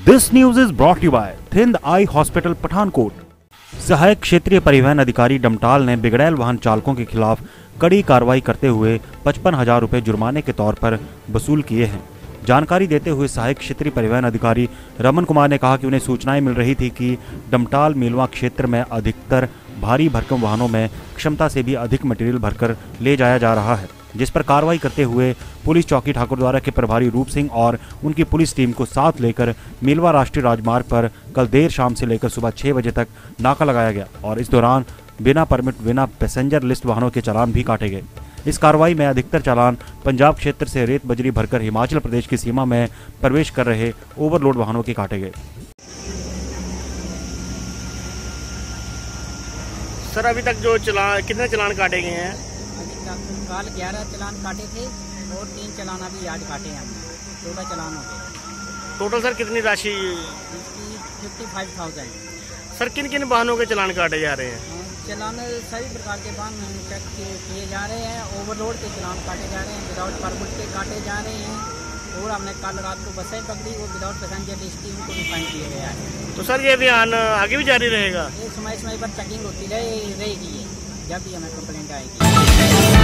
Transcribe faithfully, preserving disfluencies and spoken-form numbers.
This news is brought you by Thind eye hospital Pathankot. सहायक क्षेत्रीय परिवहन अधिकारी डमटाल ने बिगड़ैल वाहन चालकों के खिलाफ कड़ी कार्रवाई करते हुए पचपन हजार रूपए जुर्माने के तौर पर वसूल किए हैं। जानकारी देते हुए सहायक क्षेत्रीय परिवहन अधिकारी रमन कुमार ने कहा कि उन्हें सूचनाएं मिल रही थी कि डमटाल मेलवा क्षेत्र में अधिकतर भारी भरकम वाहनों में क्षमता से भी अधिक मटेरियल भरकर ले जाया जा रहा है, जिस पर कार्रवाई करते हुए पुलिस चौकी ठाकुरद्वारा के प्रभारी रूप सिंह और उनकी पुलिस टीम को साथ लेकर मेलवा राष्ट्रीय राजमार्ग पर कल देर शाम से लेकर सुबह छह बजे तक नाका लगाया गया और इस दौरान बिना परमिट बिना पैसेंजर लिस्ट वाहनों के चालान भी काटे गए। इस कार्रवाई में अधिकतर चालान पंजाब क्षेत्र से रेत बजरी भरकर हिमाचल प्रदेश की सीमा में प्रवेश कर रहे ओवरलोड वाहनों के काटे गए। सर, अभी तक जो चलान कितने चलान काटे गए हैं? अभी तक कल ग्यारह चलान काटे थे और तीन चलान अभी आज काटे हैं हमने, चौदह चलान हो गए। टोटल सर कितनी राशि? इसकी फिफ्टी फाइव थाउजेंड। सर, किन किन वाहनों के चलान काटे जा रहे हैं? चलान सभी प्रकार के वाहन चेक किए जा रहे हैं, ओवरलोड के चलान काटे जा रहे हैं, विदाउट परमिट के काटे जा रहे हैं और हमने कल रात को बसें पकड़ी और विदाउट पैसेंजर लिस्ट की उनको भी फाइन किया गया है। तो सर, ये अभियान आगे भी जारी रहेगा? ये समय समय पर चेकिंग होती रहे रहेगी जब भी हमें कंप्लेंट आएगी।